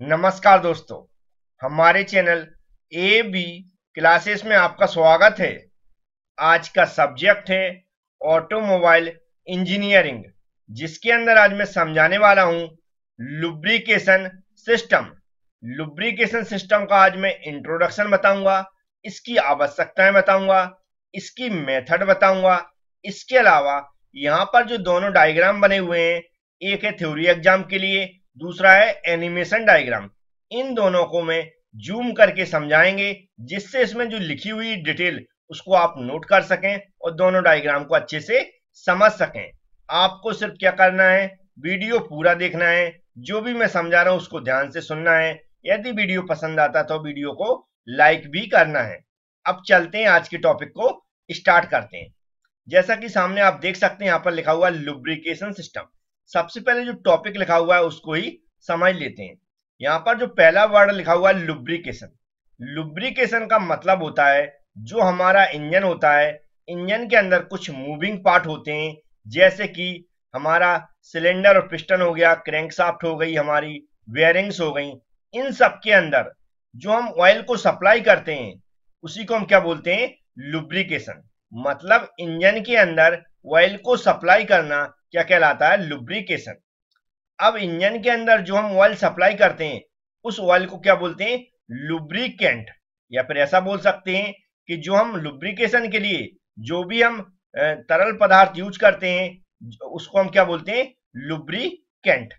नमस्कार दोस्तों, हमारे चैनल ए बी क्लासेस में आपका स्वागत है। आज का सब्जेक्ट है ऑटोमोबाइल इंजीनियरिंग, जिसके अंदर आज मैं समझाने वाला हूं लुब्रिकेशन सिस्टम। लुब्रिकेशन सिस्टम का आज मैं इंट्रोडक्शन बताऊंगा, इसकी आवश्यकताएं बताऊंगा, इसकी मेथड बताऊंगा। इसके अलावा यहाँ पर जो दोनों डायग्राम बने हुए हैं, एक है थ्योरी एग्जाम के लिए, दूसरा है एनिमेशन डायग्राम। इन दोनों को मैं जूम करके समझाएंगे, जिससे इसमें जो लिखी हुई डिटेल उसको आप नोट कर सकें और दोनों डायग्राम को अच्छे से समझ सकें। आपको सिर्फ क्या करना है, वीडियो पूरा देखना है, जो भी मैं समझा रहा हूं उसको ध्यान से सुनना है। यदि वीडियो पसंद आता तो वीडियो को लाइक भी करना है। अब चलते हैं, आज के टॉपिक को स्टार्ट करते हैं। जैसा कि सामने आप देख सकते हैं, यहाँ पर लिखा हुआ है लुब्रिकेशन सिस्टम। सबसे पहले जो टॉपिक लिखा हुआ है उसको ही समझ लेते हैं। यहाँ पर जो पहला वर्ड लिखा हुआ है लुब्रिकेशन, लुब्रिकेशन का मतलब होता है जो हमारा इंजन होता है, इंजन के अंदर कुछ मूविंग पार्ट होते हैं, जैसे कि हमारा सिलेंडर और पिस्टन हो गया, क्रैंकशाफ्ट हो गई, हमारी बेयरिंग्स हो गई। इन सब के अंदर जो हम ऑयल को सप्लाई करते हैं उसी को हम क्या बोलते हैं, लुब्रिकेशन। मतलब इंजन के अंदर ऑयल को सप्लाई करना क्या कहलाता है, लुब्रिकेशन। अब इंजन के अंदर जो हम ऑयल सप्लाई करते हैं उस ऑयल को क्या बोलते हैं, लुब्रिकेंट। या फिर ऐसा बोल सकते हैं कि जो हम लुब्रिकेशन के लिए जो भी हम तरल पदार्थ यूज करते हैं उसको हम क्या बोलते हैं, लुब्रिकेंट।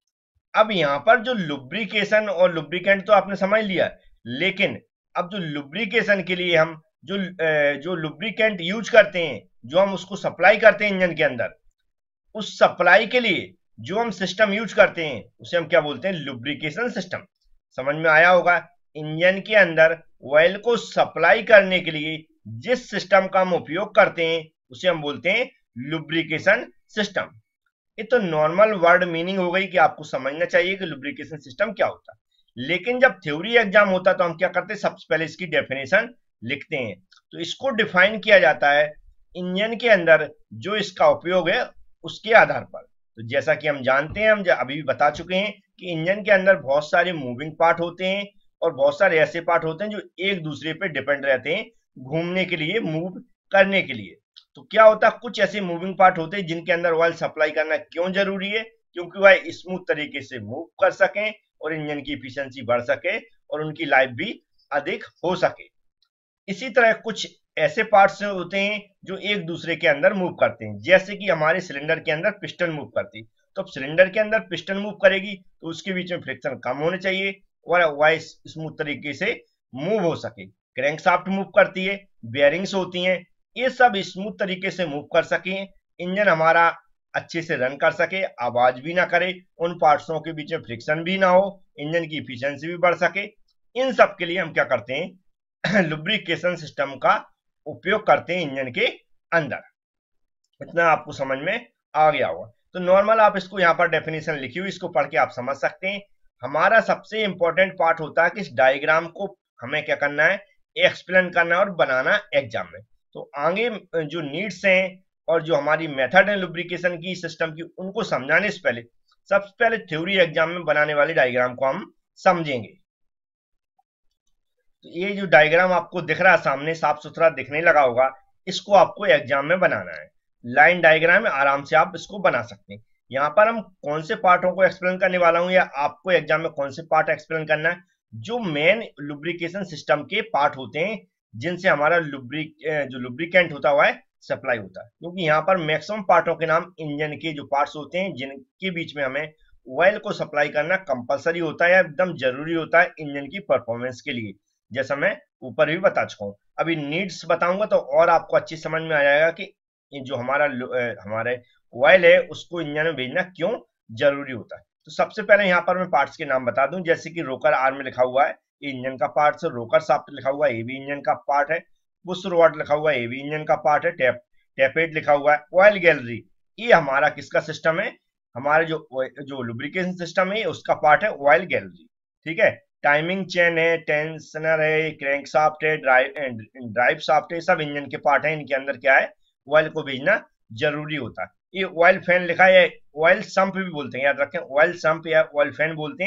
अब यहाँ पर जो लुब्रिकेशन और लुब्रिकेंट तो आपने समझ लिया, लेकिन अब जो लुब्रिकेशन के लिए हम जो लुब्रिकेंट यूज करते हैं, जो हम उसको सप्लाई करते हैं इंजन के अंदर, उस सप्लाई के लिए जो हम सिस्टम यूज करते हैं उसे हम क्या बोलते हैं, लुब्रिकेशन सिस्टम। समझ में आया होगा। इंजन के अंदर ऑयल को सप्लाई करने के लिए जिस सिस्टम का हम उपयोग करते हैं उसे हम बोलते हैं लुब्रिकेशन सिस्टम। ये तो नॉर्मल वर्ड मीनिंग हो गई कि आपको समझना चाहिए कि लुब्रिकेशन सिस्टम क्या होता है। लेकिन जब थ्योरी एग्जाम होता है तो हम क्या करते हैं, सबसे पहले इसकी डेफिनेशन लिखते हैं। तो इसको डिफाइन किया जाता है इंजन के अंदर जो इसका उपयोग है उसके आधार पर। तो जैसा कि हम जानते हैं, हम अभी भी बता चुके हैं कि इंजन के अंदर बहुत सारे मूविंग पार्ट होते हैं और बहुत सारे ऐसे पार्ट होते हैं जो एक दूसरे पे डिपेंड रहते हैं घूमने के लिए, मूव करने के लिए। तो क्या होता है, कुछ ऐसे मूविंग पार्ट होते हैं जिनके अंदर ऑयल सप्लाई करना क्यों जरूरी है, क्योंकि वह स्मूथ तरीके से मूव कर सकें और इंजन की इफिशियंसी बढ़ सके और उनकी लाइफ भी अधिक हो सके। इसी तरह कुछ ऐसे पार्ट्स होते हैं जो एक दूसरे के अंदर मूव करते हैं, जैसे कि हमारे सिलेंडर के अंदर पिस्टन मूव करती है। तो अब सिलेंडर के अंदर पिस्टन मूव करेगी तो उसके बीच में फ्रिक्शन कम होने चाहिए और वह स्मूथ तरीके से मूव हो सके। क्रैंकशाफ्ट मूव करती है, बेयरिंग्स होती हैं, ये सब स्मूथ तरीके से मूव कर सके, इंजन हमारा अच्छे से रन कर सके, आवाज भी ना करे, उन पार्ट्सों के बीच में फ्रिक्शन भी ना हो, इंजन की इफिशियंसी भी बढ़ सके। इन सब के लिए हम क्या करते हैं, लुब्रिकेशन सिस्टम का उपयोग करते हैं इंजन के अंदर। इतना आपको समझ में आ गया होगा। तो नॉर्मल आप इसको यहाँ पर डेफिनेशन लिखी हुई, इसको पढ़ के आप समझ सकते हैं। हमारा सबसे इंपॉर्टेंट पार्ट होता है कि इस डायग्राम को हमें क्या करना है, एक्सप्लेन करना है और बनाना एग्जाम में। तो आगे जो नीड्स हैं और जो हमारी मेथड है लुब्रिकेशन की, सिस्टम की, उनको समझाने से पहले सबसे पहले थ्योरी एग्जाम में बनाने वाले डायग्राम को हम समझेंगे। तो ये जो डायग्राम आपको दिख रहा है सामने, साफ सुथरा दिखने लगा होगा, इसको आपको एग्जाम में बनाना है। लाइन डायग्राम में आराम से आप इसको बना सकते हैं। यहाँ पर हम कौन से पार्टों को एक्सप्लेन करने वाला हूँ या आपको एग्जाम में कौन से पार्ट एक्सप्लेन करना है, जो मेन लुब्रिकेशन सिस्टम के पार्ट होते हैं जिनसे हमारा जो लुब्रिकेंट होता हुआ है सप्लाई होता है। क्योंकि यहाँ पर मैक्सिमम पार्टों के नाम इंजन के जो पार्ट्स होते हैं जिनके बीच में हमें ऑयल को सप्लाई करना कंपलसरी होता है या एकदम जरूरी होता है इंजन की परफॉर्मेंस के लिए, जैसा मैं ऊपर भी बता चुका हूँ। अभी नीड्स बताऊंगा तो और आपको अच्छी समझ में आ जाएगा कि जो हमारे ऑयल है उसको इंजन में भेजना क्यों जरूरी होता है। तो सबसे पहले यहाँ पर मैं पार्ट्स के नाम बता दूं, जैसे कि रोकर आर्म में लिखा हुआ है, ये इंजन का पार्ट है। रोकर शाफ्ट लिखा हुआ है, ये भी इंजन का पार्ट है। पुश रॉड लिखा हुआ है, ये भी इंजन का पार्ट है। टैपेट लिखा हुआ है। ऑयल गैलरी, ये हमारा किसका सिस्टम है, हमारे जो लुब्रिकेशन सिस्टम है उसका पार्ट है ऑयल गैलरी। ठीक है। टाइमिंग चेन है, टेंशनर है, क्रैंक शाफ्ट है, ड्राइव शाफ्ट है, सब इंजन के पार्ट है। इनके अंदर क्या है, ऑयल को भेजना जरूरी होता है। ये ऑयल फैन लिखा है, ऑयल संप भी बोलते हैं, याद रखें, ऑयल संप या ऑयल फैन बोलते हैं।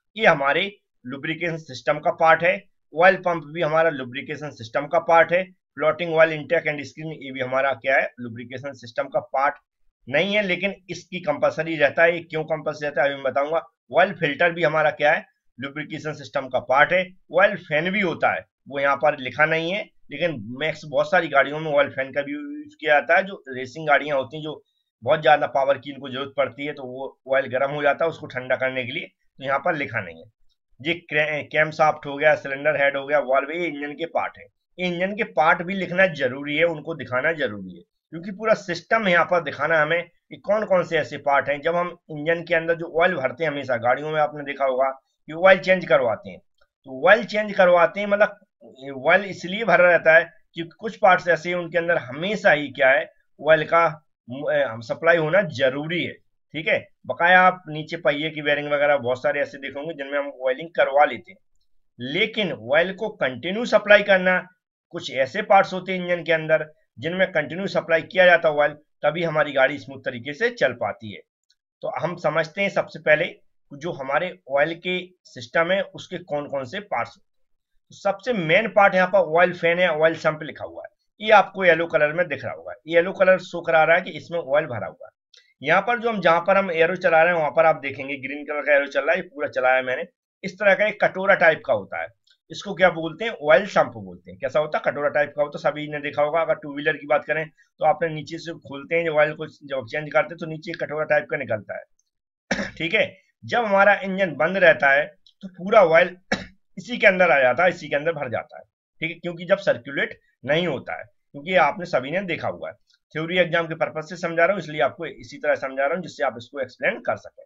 ये हमारे लुब्रिकेशन सिस्टम का पार्ट है। ऑयल पंप भी हमारा लुब्रिकेशन सिस्टम का पार्ट है। Floating oil intake and screen ये भी हमारा क्या है, लुब्रिकेशन सिस्टम का पार्ट नहीं है, लेकिन इसकी कंपलसरी रहता है। ये क्यों कंपलसरी रहता है अभी मैं बताऊंगा। ऑयल फिल्टर भी हमारा क्या है, लुब्रिकेशन सिस्टम का पार्ट है। ऑयल फैन भी होता है, वो यहाँ पर लिखा नहीं है, लेकिन मैक्स बहुत सारी गाड़ियों में ऑयल फैन का भी यूज किया जाता है। जो रेसिंग गाड़ियां होती हैं, जो बहुत ज्यादा पावर की इनको जरूरत पड़ती है, तो वो ऑयल गर्म हो जाता है उसको ठंडा करने के लिए, तो यहाँ पर लिखा नहीं है। ये कैम शाफ्ट हो गया, सिलेंडर हेड हो गया, वाल्व, ये इंजन के पार्ट है। इंजन के पार्ट भी लिखना जरूरी है, उनको दिखाना जरूरी है, क्योंकि पूरा सिस्टम यहाँ पर दिखाना हमें कि कौन कौन से ऐसे पार्ट हैं। जब हम इंजन के अंदर जो ऑयल भरते हैं, हमेशा गाड़ियों में आपने देखा होगा कि ऑयल चेंज करवाते हैं, तो ऑयल चेंज करवाते हैं मतलब ऑयल इसलिए भरा रहता है कि कुछ पार्ट्स ऐसे हैं उनके अंदर हमेशा ही क्या है, ऑयल का सप्लाई होना जरूरी है। ठीक है, बकाया आप नीचे पहिए की बेरिंग वगैरह बहुत सारे ऐसे देखोगे जिनमें हम ऑयलिंग करवा लेते हैं, लेकिन ऑयल को कंटिन्यू सप्लाई करना, कुछ ऐसे पार्ट्स होते हैं इंजन के अंदर जिनमें कंटिन्यू सप्लाई किया जाता है ऑयल, तभी हमारी गाड़ी स्मूथ तरीके से चल पाती है। तो हम समझते हैं सबसे पहले जो हमारे ऑयल के सिस्टम है उसके कौन कौन से पार्ट्स होते हैं। तो सबसे मेन पार्ट यहाँ पर ऑयल फैन है, ऑयल सम्प लिखा हुआ है, ये आपको येलो कलर में दिख रहा होगा। येलो कलर शो करा रहा है कि इसमें ऑयल भरा हुआ है। यहाँ पर जो हम जहां पर हम एरो चला रहे हैं वहां पर आप देखेंगे ग्रीन कलर का एरो चल रहा है, पूरा चलाया मैंने। इस तरह का एक कटोरा टाइप का होता है, इसको क्या बोलते हैं, ऑयल सम्प बोलते हैं। कैसा होता है, कटोरा टाइप का होता है, सभी ने देखा होगा। अगर टू व्हीलर की बात करें तो आपने नीचे से खोलते हैं, ऑयल को जब चेंज करते हैं तो नीचे कटोरा टाइप का निकलता है। ठीक है, जब हमारा इंजन बंद रहता है तो पूरा ऑयल इसी के अंदर आ जाता है, इसी के अंदर भर जाता है। ठीक है, क्योंकि जब सर्कुलेट नहीं होता है, क्योंकि आपने सभी ने देखा हुआ है। थ्योरी एग्जाम के पर्पज से समझा रहा हूँ, इसलिए आपको इसी तरह समझा रहा हूँ जिससे आप इसको एक्सप्लेन कर सकें।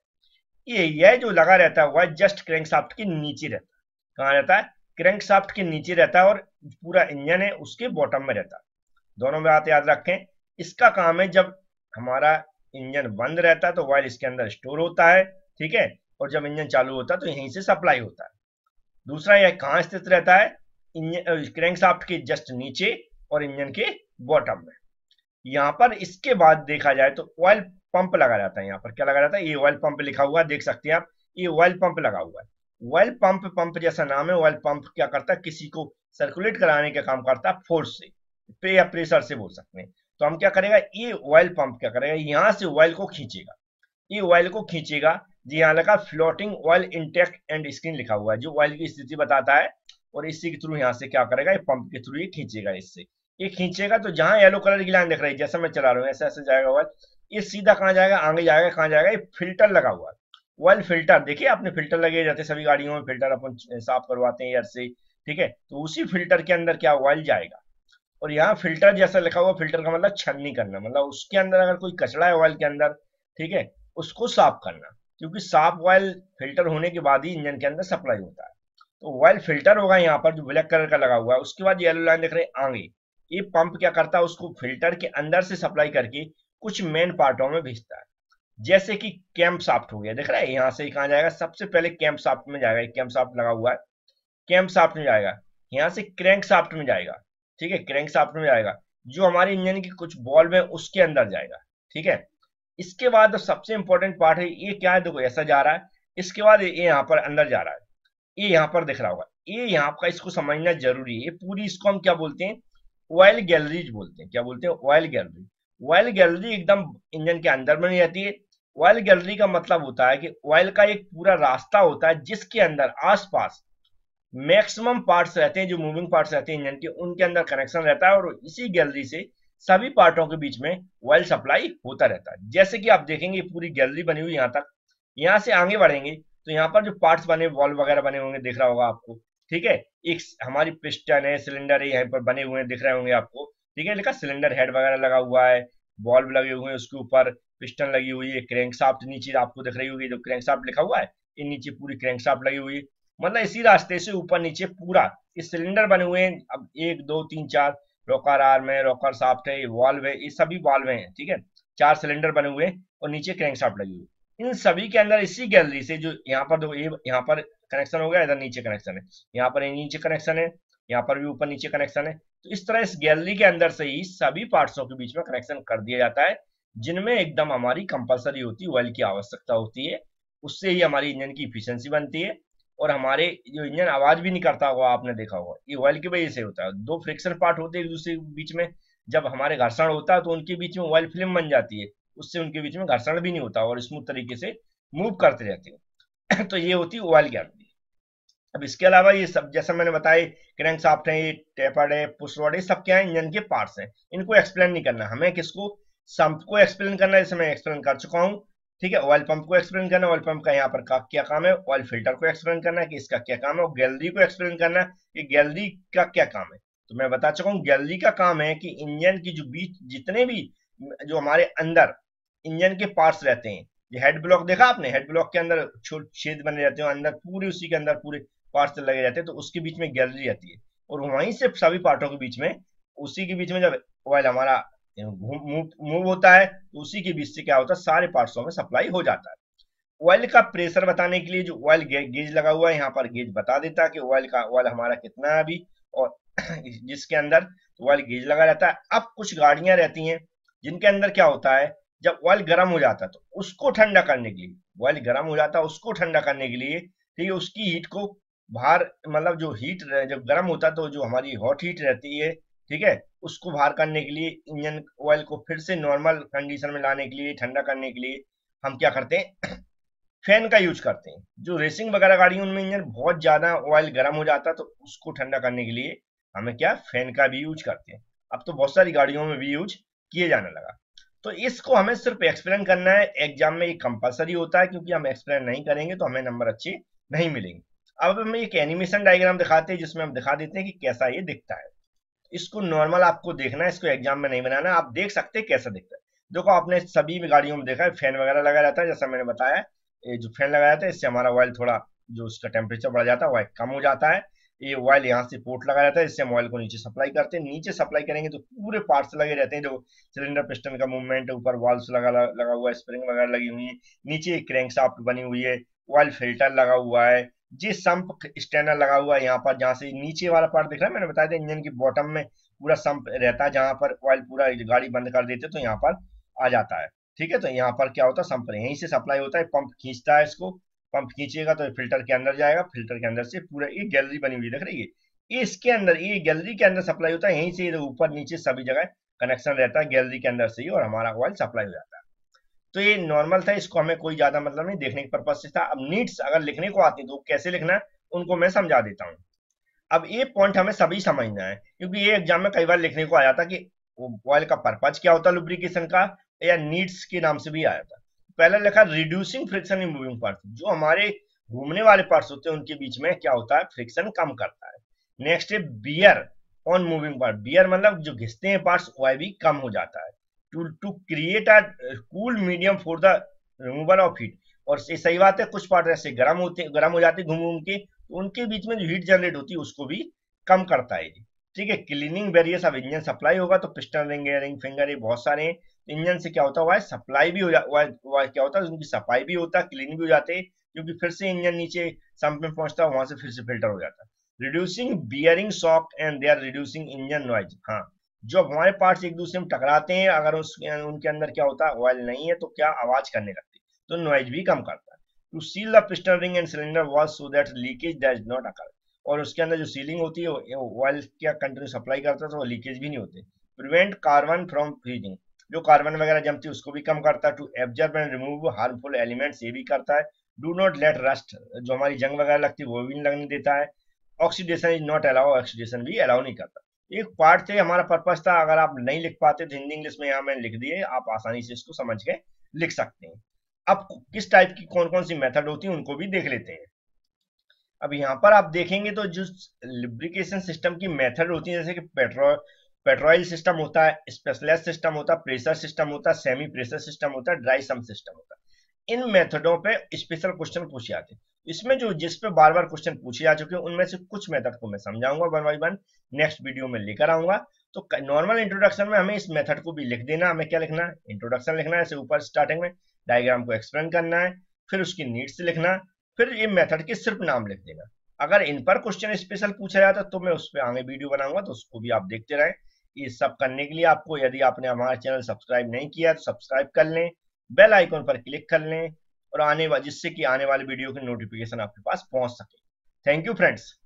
ये जो लगा रहता है वह जस्ट क्रैंकशाफ्ट के नीचे रहता है। कहाँ रहता है, क्रैंकशाफ्ट के नीचे रहता है, और पूरा इंजन है उसके बॉटम में रहता है। दोनों बात याद रखें। इसका काम है जब हमारा इंजन बंद रहता है तो ऑयल इसके अंदर स्टोर होता है, ठीक है, और जब इंजन चालू होता है तो यहीं से सप्लाई होता है। दूसरा यह कहाँ स्थित रहता है, क्रैंकशाफ्ट के जस्ट नीचे और इंजन के बॉटम में। यहाँ पर इसके बाद देखा जाए तो ऑयल पंप लगा रहता है। यहाँ पर क्या लगा रहता है, ये ऑयल पंप लिखा हुआ है, देख सकते हैं आप, ये ऑयल पंप लगा हुआ है। ऑयल पंप, पंप जैसा नाम है। ऑयल पंप क्या करता है, किसी को सर्कुलेट कराने का काम करता है, फोर्स से या प्रेशर से बोल सकते हैं। तो हम क्या करेगा, ये ऑयल पंप क्या करेगा, यहाँ से ऑयल को खींचेगा, ये ऑयल को खींचेगा। जी यहाँ लगा floating oil intake and screen लिखा हुआ है, जो ऑयल की स्थिति बताता है, और इसी के थ्रू यहाँ से क्या करेगा, ये पंप के थ्रू ये खींचेगा। इससे ये खींचेगा तो जहां येलो कलर की लाइन दिख रही है, जैसा मैं चला रहा हूँ ऐसे ऐसे जाएगा ऑयल, ये सीधा कहाँ जाएगा, आगे जाएगा, कहाँ जाएगा, ये फिल्टर लगा हुआ है, ऑयल फिल्टर। देखिए आपने फिल्टर लगे जाते सभी गाड़ियों में, फिल्टर अपन साफ करवाते हैं एयर से, ठीक है, तो उसी फिल्टर के अंदर क्या ऑयल जाएगा। और यहाँ फिल्टर जैसा लिखा हुआ, फिल्टर का मतलब छन्नी करना, मतलब उसके अंदर अगर कोई कचरा है ऑयल के अंदर, ठीक है, उसको साफ करना, क्योंकि साफ ऑयल फिल्टर होने के बाद ही इंजन के अंदर सप्लाई होता है। तो ऑयल फिल्टर होगा यहाँ पर जो ब्लैक कलर का लगा हुआ है। उसके बाद येलो लाइन देख रहे हैं आगे, ये पंप क्या करता है, उसको फिल्टर के अंदर से सप्लाई करके कुछ मेन पार्टों में भेजता है। जैसे कि कैम्प शाफ्ट हो गया, देख रहा है, यहाँ से कहाँ जाएगा, सबसे पहले कैम्प शाफ्ट में जाएगा, कैम्प शाफ्ट लगा हुआ है, कैम्प शाफ्ट में जाएगा। यहाँ से क्रैंक शाफ्ट में जाएगा, ठीक है, क्रैंक शाफ्ट में जाएगा, जो हमारे इंजन की कुछ बॉल्व है उसके अंदर जाएगा, ठीक है। इसके बाद सबसे इंपॉर्टेंट पार्ट है, ये क्या है, देखो ऐसा जा रहा है, इसके बाद ये यहाँ पर अंदर जा रहा है, ये यहाँ पर दिख रहा होगा, ये यहाँ का इसको समझना जरूरी है। ये पूरी इसको हम क्या बोलते हैं, ऑयल गैलरीज बोलते हैं। क्या बोलते हैं, ऑयल गैलरी। ऑयल गैलरी एकदम इंजन के अंदर बनी रहती है। ऑयल गैलरी का मतलब होता है कि ऑयल का एक पूरा रास्ता होता है जिसके अंदर आसपास मैक्सिमम पार्ट्स रहते हैं, जो मूविंग पार्ट्स रहते हैं इंजन के, उनके अंदर कनेक्शन रहता है, और इसी गैलरी से सभी पार्टों के बीच में ऑयल सप्लाई होता रहता है। जैसे कि आप देखेंगे पूरी गैलरी बनी हुई यहाँ तक, यहाँ से आगे बढ़ेंगे तो यहाँ पर जो पार्ट्स बने, वॉल्व वगैरह बने होंगे, दिख रहा होगा आपको, ठीक है। एक हमारी पिस्टन है, सिलेंडर है, यहाँ पर बने हुए हैं, दिख रहे होंगे आपको, ठीक है, लिखा सिलेंडर हेड वगैरह लगा हुआ है, वॉल्व लगे हुए हैं, उसके ऊपर पिस्टन लगी हुई है, क्रैंकशाफ्ट नीचे आपको दिख रही होगी, जो क्रैंकशाफ्ट लिखा हुआ है, ये नीचे पूरी क्रैंकशाफ्ट लगी हुई है। मतलब इसी रास्ते से ऊपर नीचे पूरा ये सिलेंडर बने हुए हैं। अब 1 2 3 4 रॉकर आर्म है, रॉकर शाफ्ट है, ये वॉल्व है, ये सभी वॉल्व हैं, ठीक है, 4 सिलेंडर बने हुए हैं और नीचे क्रैंकशाफ्ट लगी हुई है। इन सभी के अंदर इसी गैलरी से, जो यहाँ पर देखो, ये यहाँ पर कनेक्शन हो गया, इधर नीचे कनेक्शन है, यहाँ पर नीचे कनेक्शन है, यहाँ पर भी ऊपर नीचे कनेक्शन है। तो इस तरह इस गैलरी के अंदर से ही सभी पार्ट्सों के बीच में कनेक्शन कर दिया जाता है, जिनमें एकदम हमारी कंपलसरी होती है, ऑयल की आवश्यकता होती है, उससे ही हमारी इंजन की इफिशियंसी बनती है। और हमारे जो इंजन आवाज भी नहीं करता होगा, आपने देखा होगा, ये ऑयल की वजह से होता है। दो फ्रिक्शन पार्ट होते हैं एक दूसरे के बीच में, जब हमारे घर्षण होता है तो उनके बीच में ऑयल फिल्म बन जाती है, उससे उनके बीच में घर्षण भी नहीं होता और स्मूथ तरीके से मूव करते रहते हैं। तो ये होती है ऑयल गैप। अब इसके अलावा ये सब जैसा मैंने बताया, क्रैंकशाफ्ट है, ये टेपर्ड है, पुश रॉड है, सब क्या है, इंजन के पार्ट्स हैं। इनको एक्सप्लेन नहीं करना, हमें किसको, संप को एक्सप्लेन करना है, जैसे मैं एक्सप्लेन कर चुका हूँ। ठीक है, ऑयल पंप को एक्सप्लेन करना है, ऑयल पंप का यहाँ पर क्या काम है, ऑयल फिल्टर को एक्सप्लेन करना है कि इसका क्या काम है, और गैलरी को एक्सप्लेन करना है कि गैलरी का क्या काम है। तो मैं बता चुका हूँ, गैलरी का काम है कि इंजन की जो बीच जितने भी जो हमारे अंदर इंजन के पार्ट्स रहते हैं, ये हेड ब्लॉक देखा आपने, हेड ब्लॉक के अंदर छोटे छेद बने रहते हैं, अंदर पूरे उसी के अंदर पूरे पार्ट्स लगे रहते हैं, तो उसके बीच में गैलरी रहती है, और वहीं से सभी पार्टों के बीच में, उसी के बीच में जब ऑयल हमारा मूव होता है, तो उसी के बीच से क्या होता है, सारे पार्ट्सों में सप्लाई हो जाता है। ऑयल का प्रेशर बताने के लिए जो ऑयल गेज लगा हुआ है, यहाँ पर गेज बता देता है कि ऑयल हमारा कितना है अभी, और जिसके अंदर ऑयल गेज लगा रहता है। अब कुछ गाड़ियां रहती हैं जिनके अंदर क्या होता है, जब ऑयल गर्म हो जाता है तो उसको ठंडा करने के लिए, ऑयल गर्म हो जाता है उसको ठंडा करने के लिए, ठीक है, उसकी हीट को बाहर, मतलब जो हीट जब गर्म होता है तो जो हमारी हॉट हीट रहती है, ठीक है, उसको बाहर करने के लिए, इंजन ऑयल को फिर से नॉर्मल कंडीशन में लाने के लिए, ठंडा करने के लिए हम क्या करते हैं, फैन का यूज करते हैं। जो रेसिंग वगैरह गाड़ी है उनमें इंजन बहुत ज्यादा ऑयल गर्म हो जाता है, तो उसको ठंडा करने के लिए हमें क्या, फैन का भी यूज करते हैं। अब तो बहुत सारी गाड़ियों में भी यूज किए जाने लगा। तो इसको हमें सिर्फ एक्सप्लेन करना है, एग्जाम में ये कंपलसरी होता है, क्योंकि हम एक्सप्लेन नहीं करेंगे तो हमें नंबर अच्छे नहीं मिलेंगे। अब हमें एक एनिमेशन डायग्राम दिखाते हैं जिसमें हम दिखा देते हैं कि कैसा ये दिखता है। इसको नॉर्मल आपको देखना है, इसको एग्जाम में नहीं बनाना, आप देख सकते हैं कैसा दिखता है। देखो, आपने सभी गाड़ियों में देखा है फैन वगैरह लगा रहता है, जैसा मैंने बताया, ये जो फैन लगाया था इससे हमारा ऑयल थोड़ा, जो उसका टेम्परेचर बढ़ जाता है वह कम हो जाता है। ये ऑयल यहाँ से पोर्ट लगा रहता है, इससे हम ऑयल को नीचे सप्लाई करते हैं। नीचे सप्लाई करेंगे तो पूरे पार्ट्स लगे रहते हैं, जो सिलेंडर पिस्टन का मूवमेंट, ऊपर वाल्व्स लगा हुआ है, स्प्रिंग वगैरह लगी हुई है, नीचे क्रैंकशाफ्ट बनी हुई है, ऑयल फिल्टर लगा हुआ है, जी संप स्टैंडर लगा हुआ है यहाँ पर, जहाँ से नीचे वाला पार्ट दिख रहा है, मैंने बताया था इंजन की बॉटम में पूरा संप रहता है, जहां पर ऑयल पूरा गाड़ी बंद कर देते तो यहाँ पर आ जाता है। ठीक है, तो यहाँ पर क्या होता है, संप यहीं से सप्लाई होता है, पंप खींचता है इसको, पंप खींचेगा तो फिल्टर के अंदर जाएगा, फिल्टर के अंदर से पूरा, एक गैलरी बनी हुई दिख रही है, ये इसके अंदर, ये गैलरी के अंदर सप्लाई होता है, यहीं से ऊपर नीचे सभी जगह कनेक्शन रहता है गैलरी के अंदर से ही, और हमारा ऑयल सप्लाई हो जाता है। तो ये नॉर्मल था, इसको हमें कोई ज्यादा मतलब नहीं, देखने के पर्पज से था। अब नीड्स अगर लिखने को आती तो कैसे लिखना है उनको मैं समझा देता हूँ। अब ये पॉइंट हमें सभी समझना है, क्योंकि ये एग्जाम में कई बार लिखने को आया था कि ऑयल का पर्पज क्या होता है लुब्रिकेशन का, या नीड्स के नाम से भी आया था। पहले लिखा reducing friction in moving part, जो हमारे घूमने वाले पार्ट्स होते हैं उनके बीच में क्या होता है, फ्रिक्शन कम करता है। नेक्स्ट है wear on moving part, wear मतलब जो घिसते हैं पार्ट्स वह भी कम हो जाता है। To create a cool medium for the removal of heat, और सही बात है, कुछ पार्ट ऐसे गर्म हो जाते घूम घूम के, तो उनके बीच में जो हीट जनरेट होती है उसको भी कम करता है। ठीक है, क्लीनिंग वेरियस अब इंजन सप्लाई होगा तो पिस्टन रिंग, रिंग फिंगर, ये बहुत सारे हैं, इंजन से क्या होता है, सप्लाई भी हो जाता है, क्या होता है उनकी सफाई भी होता है, क्लीनिंग भी हो जाते हैं, क्योंकि फिर से इंजन नीचे संप में पहुंचता है, वहां से फिर से फिल्टर हो जाता है। Reducing bearing shock and they are reducing engine noise, हाँ, जो हमारे पार्ट्स एक दूसरे में टकराते हैं, अगर उनके अंदर क्या होता है, ऑयल नहीं है तो क्या आवाज करने लगती है, तो नॉइज भी कम करता है। To seal the piston ring and cylinder valve so that leakage does not occur, और उसके अंदर जो सीलिंग होती है ऑयल क्या कंटिन्यू सप्लाई करता है तो लीकेज भी नहीं होते। प्रिवेंट कार्बन फ्रॉम फ्रीजिंग, जो कार्बन वगैरह जमती है उसको भी कम करता है। To absorb and remove harmful elements, ये भी करता है। डू नॉट लेट रस्ट, जो हमारी जंग वगैरह लगती है वो भी नहीं लगने देता है। Oxidation is not allow, oxidation भी अलाउ नहीं करता। एक पार्ट थे, हमारा पर्पज था, अगर आप नहीं लिख पाते तो हिंदी इंग्लिश में यहाँ मैंने लिख दिए, आप आसानी से इसको समझ के लिख सकते हैं। अब किस टाइप की कौन कौन सी मेथड होती है उनको भी देख लेते हैं। अब यहाँ पर आप देखेंगे तो जो लिब्रिकेशन सिस्टम की मेथड होती है, जैसे कि पेट्रोल सिस्टम होता है, स्पेशलाइज सिस्टम होता है, प्रेशर सिस्टम होता है, सेमी प्रेशर सिस्टम होता है, ड्राई सम सिस्टम होता है। इन मेथडों पे स्पेशल क्वेश्चन पूछे जाते हैं। इसमें जो जिस पे बार बार क्वेश्चन पूछे जा चुके हैं उनमें से कुछ मेथड को मैं समझाऊंगा one by one, next video में लेकर आऊंगा। तो नॉर्मल इंट्रोडक्शन में हमें इस मेथड को भी लिख देना, हमें क्या लिखना है, इंट्रोडक्शन लिखना है, ऐसे ऊपर स्टार्टिंग में डायग्राम को एक्सप्लेन करना है, फिर उसकी नीड्स लिखना, फिर ये मेथड के सिर्फ नाम लिख देना। अगर इन पर क्वेश्चन स्पेशल पूछा जाता तो मैं उस पर आगे वीडियो बनाऊंगा, तो उसको भी आप देखते रहें। ये सब करने के लिए आपको, यदि आपने हमारा चैनल सब्सक्राइब नहीं किया तो सब्सक्राइब कर लें, बेल आइकन पर क्लिक कर लें, और जिससे कि आने वाले वीडियो की नोटिफिकेशन आपके पास पहुंच सके। Thank you friends.